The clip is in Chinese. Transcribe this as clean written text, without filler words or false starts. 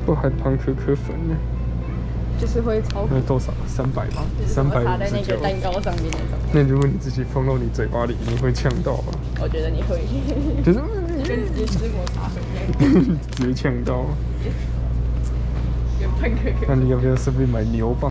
不含糖可可粉呢？ 就是会超。 那多少？300吧，359。 插在那个蛋糕上面那种。 那如果你自己放到你嘴巴里，你会呛到吗？ 我觉得你会。 就是跟直接吃抹茶粉一样。 直接呛到。 有喷可可。 那你要不要顺便买牛蒡？